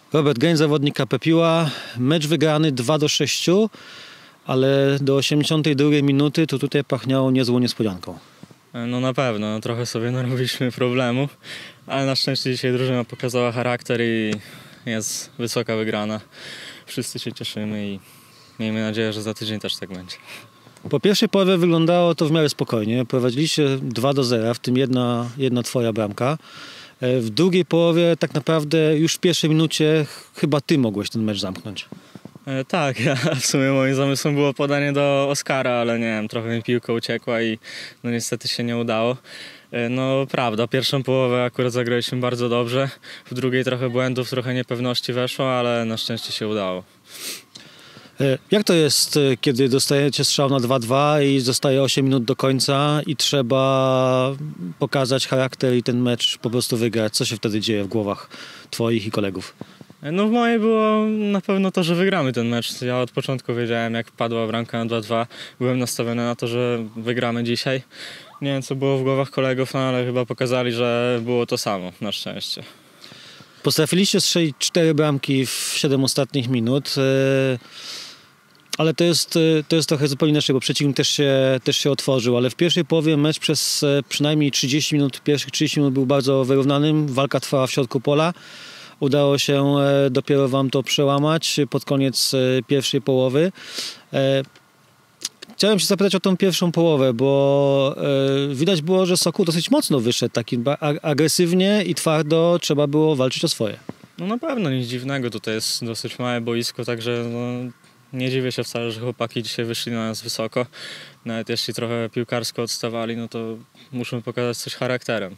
Robert Geń, zawodnik KP Piła. Mecz wygrany 2-6, ale do 82 minuty to tutaj pachniało niezłą niespodzianką. No na pewno, trochę sobie narobiliśmy problemu, ale na szczęście dzisiaj drużyna pokazała charakter i jest wysoka wygrana. Wszyscy się cieszymy i miejmy nadzieję, że za tydzień też tak będzie. Po pierwszej połowie wyglądało to w miarę spokojnie. Prowadziliście 2-0, w tym jedna twoja bramka. W drugiej połowie tak naprawdę już w pierwszej minucie chyba ty mogłeś ten mecz zamknąć. Tak, ja w sumie moim zamysłem było podanie do Oskara, ale nie wiem, trochę mi piłka uciekła i no niestety się nie udało. No prawda, pierwszą połowę akurat zagraliśmy bardzo dobrze, w drugiej trochę błędów, trochę niepewności weszło, ale na szczęście się udało. Jak to jest, kiedy dostajecie strzał na 2-2 i zostaje 8 minut do końca i trzeba pokazać charakter i ten mecz po prostu wygrać? Co się wtedy dzieje w głowach twoich i kolegów? No w mojej było na pewno to, że wygramy ten mecz. Ja od początku wiedziałem, jak padła bramka na 2-2. Byłem nastawiony na to, że wygramy dzisiaj. Nie wiem, co było w głowach kolegów, no ale chyba pokazali, że było to samo, na szczęście. Potrafiliście strzelić 4 bramki w 7 ostatnich minut, ale to jest trochę zupełnie inaczej, bo przeciwnik też się otworzył, ale w pierwszej połowie mecz przez przynajmniej 30 minut, pierwszych 30 minut był bardzo wyrównanym, walka trwała w środku pola. Udało się dopiero wam to przełamać pod koniec pierwszej połowy. Chciałem się zapytać o tą pierwszą połowę, bo widać było, że Sokół dosyć mocno wyszedł, taki agresywnie i twardo trzeba było walczyć o swoje. No na pewno nic dziwnego, tutaj jest dosyć małe boisko, także no, nie dziwię się wcale, że chłopaki dzisiaj wyszli na nas wysoko. Nawet jeśli trochę piłkarsko odstawali, no to muszą pokazać coś charakterem.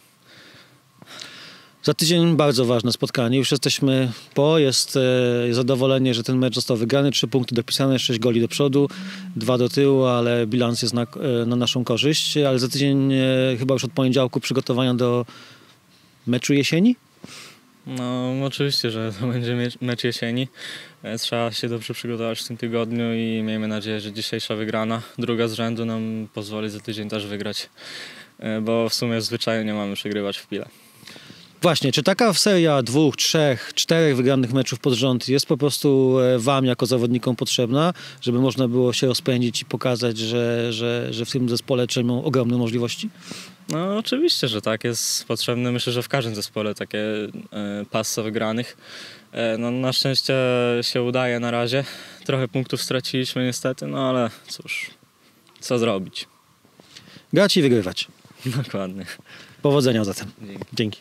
Za tydzień bardzo ważne spotkanie. Już jesteśmy jest zadowolenie, że ten mecz został wygrany. 3 punkty dopisane, 6 goli do przodu, 2 do tyłu, ale bilans jest na naszą korzyść. Ale za tydzień, chyba już od poniedziałku, przygotowania do meczu jesieni? No oczywiście, że to będzie mecz jesieni. Trzeba się dobrze przygotować w tym tygodniu i miejmy nadzieję, że dzisiejsza wygrana, druga z rzędu, nam pozwoli za tydzień też wygrać. Bo w sumie zwyczaju nie mamy przegrywać w Pile. Właśnie, czy taka seria 2, 3, 4 wygranych meczów pod rząd jest po prostu wam jako zawodnikom potrzebna, żeby można było się rozpędzić i pokazać, że w tym zespole trzymą ogromne możliwości? No oczywiście, że tak, jest potrzebne. Myślę, że w każdym zespole takie pasy wygranych. No, na szczęście się udaje na razie. Trochę punktów straciliśmy niestety, no ale cóż, co zrobić. Grać i wygrywać. Dokładnie. Powodzenia zatem. Dzięki.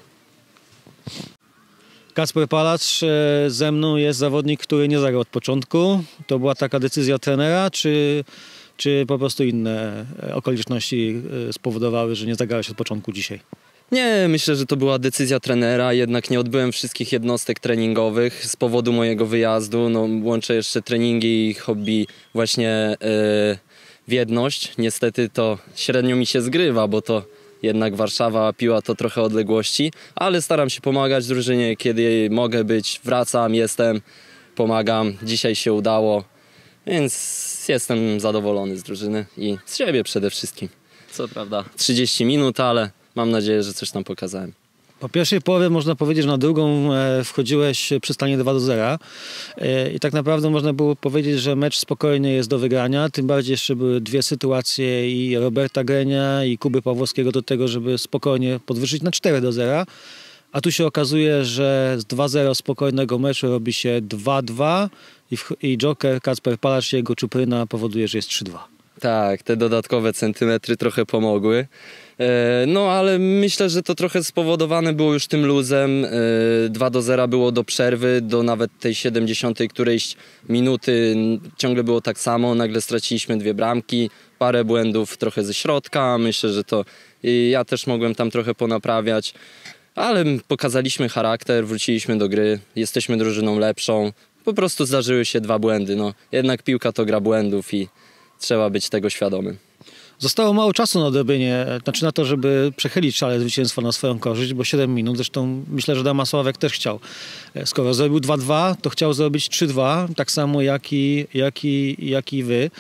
Kacper Palacz, ze mną jest zawodnik, który nie zagrał od początku. To była taka decyzja trenera, czy po prostu inne okoliczności spowodowały, że nie zagrałeś od początku dzisiaj? Nie, myślę, że to była decyzja trenera, jednak nie odbyłem wszystkich jednostek treningowych z powodu mojego wyjazdu. No, łączę jeszcze treningi i hobby właśnie w jedność. Niestety to średnio mi się zgrywa, bo to jednak Warszawa, Piła to trochę odległości, ale staram się pomagać drużynie, kiedy mogę być, wracam, jestem, pomagam. Dzisiaj się udało, więc jestem zadowolony z drużyny i z siebie przede wszystkim. Co prawda 30 minut, ale mam nadzieję, że coś tam pokazałem. Po pierwszej połowie można powiedzieć, że na drugą wchodziłeś przy stanie 2-0 i tak naprawdę można było powiedzieć, że mecz spokojny jest do wygrania, tym bardziej jeszcze były 2 sytuacje i Roberta Grenia i Kuby Pawłowskiego do tego, żeby spokojnie podwyższyć na 4-0, a tu się okazuje, że z 2-0 spokojnego meczu robi się 2-2 i joker Kacper Palacz i jego czupryna powoduje, że jest 3-2. Tak, te dodatkowe centymetry trochę pomogły. No ale myślę, że to trochę spowodowane było już tym luzem. 2-0 było do przerwy, do nawet tej 70 którejś minuty ciągle było tak samo. Nagle straciliśmy 2 bramki, parę błędów trochę ze środka. Myślę, że to ja też mogłem tam trochę ponaprawiać. Ale pokazaliśmy charakter, wróciliśmy do gry, jesteśmy drużyną lepszą. Po prostu zdarzyły się 2 błędy. No, jednak piłka to gra błędów i trzeba być tego świadomym. Zostało mało czasu na odrobienie, znaczy na to, żeby przechylić szale zwycięstwa na swoją korzyść, bo 7 minut, zresztą myślę, że Damasławek też chciał. Skoro zrobił 2-2, to chciał zrobić 3-2, tak samo jak i wy.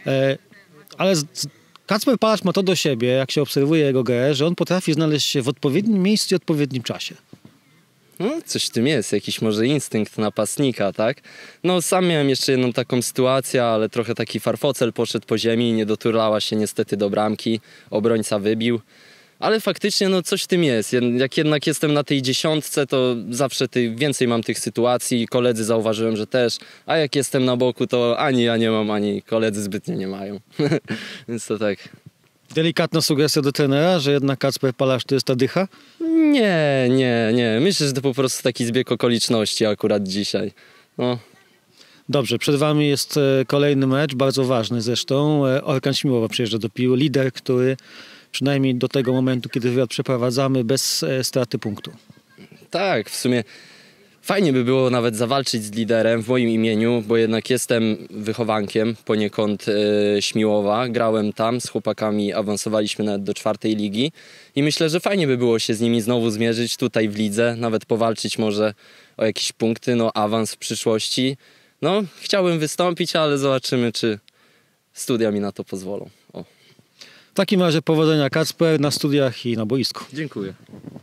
Ale Kacper Palacz ma to do siebie, jak się obserwuje jego grę, że on potrafi znaleźć się w odpowiednim miejscu i odpowiednim czasie. No, coś w tym jest, jakiś może instynkt napastnika, tak? No, sam miałem jeszcze jedną taką sytuację, ale trochę taki farfocel poszedł po ziemi i nie doturlała się niestety do bramki. Obrońca wybił. Ale faktycznie no coś w tym jest. Jak jednak jestem na tej dziesiątce, to zawsze więcej mam tych sytuacji. Koledzy zauważyłem, że też. A jak jestem na boku, to ani ja nie mam, ani koledzy zbytnio nie mają. Więc to tak. Delikatna sugestia do trenera, że jednak Kacper Palasz to jest ta dycha? Nie. Myślę, że to po prostu taki zbieg okoliczności akurat dzisiaj. No. Dobrze, przed wami jest kolejny mecz, bardzo ważny zresztą. Orkan Śmiłowa przyjeżdża do Piły. Lider, który przynajmniej do tego momentu, kiedy wywiad przeprowadzamy, bez straty punktu. Tak, w sumie fajnie by było nawet zawalczyć z liderem w moim imieniu, bo jednak jestem wychowankiem poniekąd Śmiłowa. Grałem tam z chłopakami, awansowaliśmy nawet do 4. ligi i myślę, że fajnie by było się z nimi znowu zmierzyć tutaj w lidze, nawet powalczyć może o jakieś punkty, no awans w przyszłości. No, chciałbym wystąpić, ale zobaczymy, czy studia mi na to pozwolą. O. W takim razie powodzenia, Kacper, na studiach i na boisku. Dziękuję.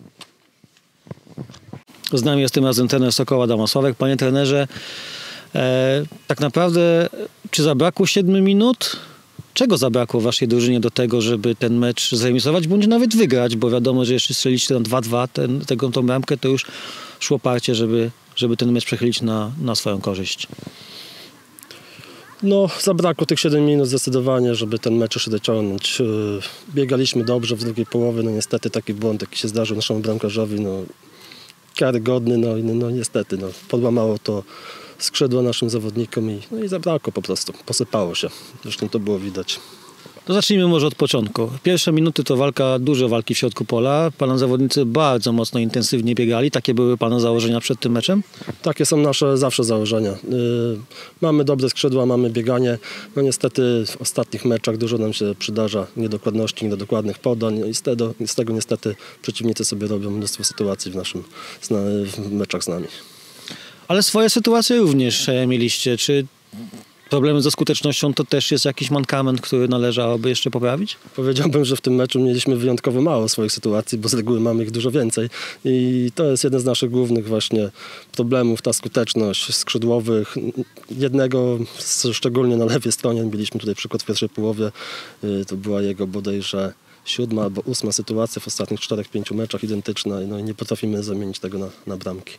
Z nami jest tym razem trener Sokoła Damasławek. Panie trenerze, tak naprawdę czy zabrakło 7 minut? Czego zabrakło waszej drużynie do tego, żeby ten mecz zremisować, bądź nawet wygrać? Bo wiadomo, że jeśli strzeliście na 2-2 tą bramkę, to już szło parcie, żeby ten mecz przechylić na swoją korzyść. No, zabrakło tych 7 minut zdecydowanie, żeby ten mecz jeszcze dociągnąć. Biegaliśmy dobrze w drugiej połowie, no niestety taki błąd, jaki się zdarzył naszemu bramkarzowi, no karygodny, no niestety, no podłamało to skrzydła naszym zawodnikom i zabrakło po prostu, posypało się. Zresztą to było widać. To zacznijmy może od początku. Pierwsze minuty to dużo walki w środku pola. Pana zawodnicy bardzo mocno, intensywnie biegali. Takie były pana założenia przed tym meczem? Takie są nasze zawsze założenia. Mamy dobre skrzydła, mamy bieganie. No niestety w ostatnich meczach dużo nam się przydarza niedokładności, niedokładnych podań i z tego niestety przeciwnicy sobie robią mnóstwo sytuacji w meczach z nami. Ale swoje sytuacje również mieliście. Czy problemy ze skutecznością to też jest jakiś mankament, który należałoby jeszcze poprawić? Powiedziałbym, że w tym meczu mieliśmy wyjątkowo mało swoich sytuacji, bo z reguły mamy ich dużo więcej i to jest jeden z naszych głównych właśnie problemów, ta skuteczność skrzydłowych. Jednego szczególnie na lewej stronie, mieliśmy tutaj przykład w pierwszej połowie, to była jego bodajże 7. albo 8. sytuacja w ostatnich 4-5 meczach identyczna, no i nie potrafimy zamienić tego na bramki.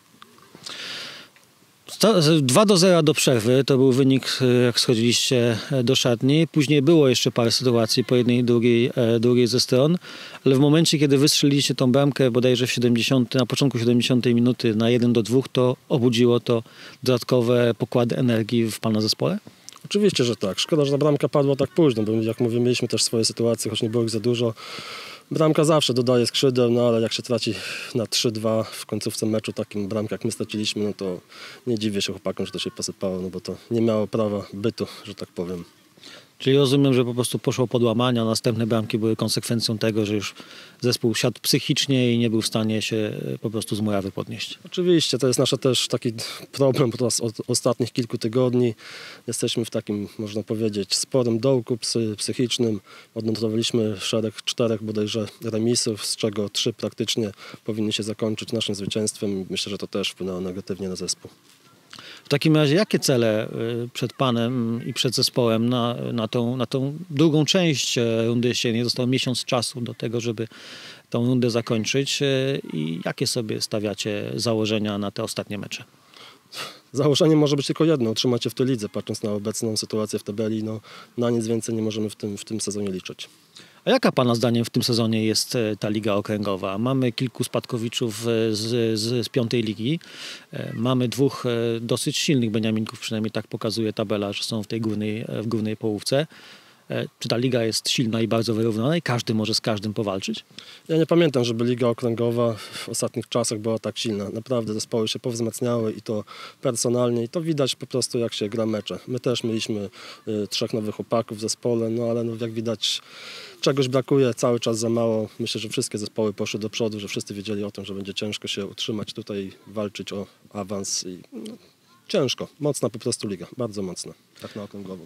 2-0 do przerwy, to był wynik, jak schodziliście do szatni. Później było jeszcze parę sytuacji po jednej i drugiej ze stron, ale w momencie, kiedy wystrzeliliście tą bramkę bodajże na początku 70 minuty na 1-2, to obudziło to dodatkowe pokłady energii w pana zespole? Oczywiście, że tak. Szkoda, że ta bramka padła tak późno, bo jak mówię, mieliśmy też swoje sytuacje, choć nie było ich za dużo. Bramka zawsze dodaje skrzydeł, no ale jak się traci na 3-2 w końcówce meczu takim bramkę jak my straciliśmy, no to nie dziwię się chłopakom, że to się posypało, no bo to nie miało prawa bytu, że tak powiem. Czyli rozumiem, że po prostu poszło podłamanie, a następne bramki były konsekwencją tego, że już zespół siadł psychicznie i nie był w stanie się po prostu z murawy podnieść. Oczywiście, to jest nasz też taki problem od ostatnich kilku tygodni. Jesteśmy w takim, można powiedzieć, sporym dołku psychicznym. Odnotowaliśmy szereg 4 bodajże remisów, z czego 3 praktycznie powinny się zakończyć naszym zwycięstwem. Myślę, że to też wpłynęło negatywnie na zespół. W takim razie jakie cele przed panem i przed zespołem na tą drugą część rundy jesiennej? Został miesiąc czasu do tego, żeby tą rundę zakończyć i jakie sobie stawiacie założenia na te ostatnie mecze? Założeniem może być tylko jedno, utrzymać się w tej lidze, patrząc na obecną sytuację w tabeli. No, na nic więcej nie możemy w tym sezonie liczyć. A jaka pana zdaniem w tym sezonie jest ta liga okręgowa? Mamy kilku spadkowiczów z 5. ligi. Mamy 2 dosyć silnych beniaminków, przynajmniej tak pokazuje tabela, że są w górnej połówce. Czy ta liga jest silna i bardzo wyrównana i każdy może z każdym powalczyć? Ja nie pamiętam, żeby liga okręgowa w ostatnich czasach była tak silna. Naprawdę zespoły się powzmacniały i to personalnie i to widać po prostu jak się gra mecze. My też mieliśmy 3 nowych chłopaków w zespole, no ale jak widać czegoś brakuje, cały czas za mało. Myślę, że wszystkie zespoły poszły do przodu, że wszyscy wiedzieli o tym, że będzie ciężko się utrzymać tutaj, walczyć o awans i ciężko. Mocna po prostu liga, bardzo mocna, tak na okręgową.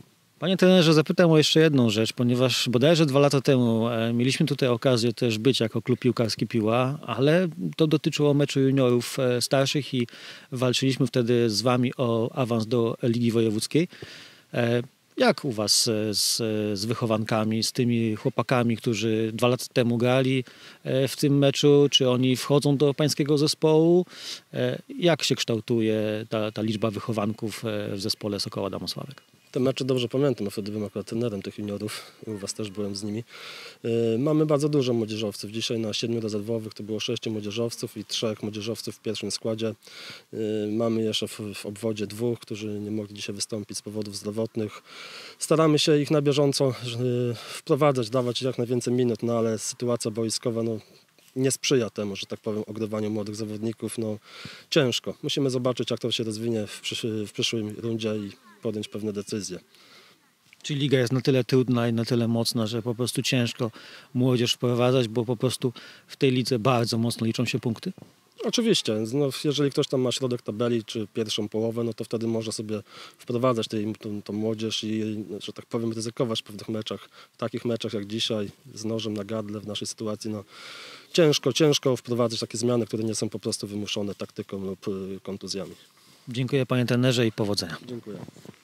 Panie trenerze, zapytam o jeszcze jedną rzecz, ponieważ bodajże 2 lata temu mieliśmy tutaj okazję też być jako klub piłkarski Piła, ale to dotyczyło meczu juniorów starszych i walczyliśmy wtedy z wami o awans do Ligi Wojewódzkiej. Jak u was z wychowankami, z tymi chłopakami, którzy 2 lata temu grali w tym meczu? Czy oni wchodzą do pańskiego zespołu? Jak się kształtuje ta liczba wychowanków w zespole Sokoła Damosławek? Te mecze dobrze pamiętam, a wtedy byłem akurat trenerem tych juniorów i u was też byłem z nimi. Mamy bardzo dużo młodzieżowców. Dzisiaj na 7 rezerwowych to było 6 młodzieżowców i 3 młodzieżowców w pierwszym składzie. Mamy jeszcze w obwodzie 2, którzy nie mogli dzisiaj wystąpić z powodów zdrowotnych. Staramy się ich na bieżąco wprowadzać, dawać jak najwięcej minut, no ale sytuacja boiskowa nie sprzyja temu, że tak powiem, ogrywaniu młodych zawodników. Ciężko. Musimy zobaczyć, jak to się rozwinie w przyszłej rundzie i podjąć pewne decyzje. Czy liga jest na tyle trudna i na tyle mocna, że po prostu ciężko młodzież wprowadzać, bo po prostu w tej lidze bardzo mocno liczą się punkty? Oczywiście, jeżeli ktoś tam ma środek tabeli czy pierwszą połowę, no to wtedy może sobie wprowadzać tą młodzież i, że tak powiem, ryzykować w pewnych meczach. W takich meczach jak dzisiaj, z nożem na gardle w naszej sytuacji, ciężko wprowadzać takie zmiany, które nie są po prostu wymuszone taktyką lub kontuzjami. Dziękuję panie trenerze i powodzenia. Dziękuję.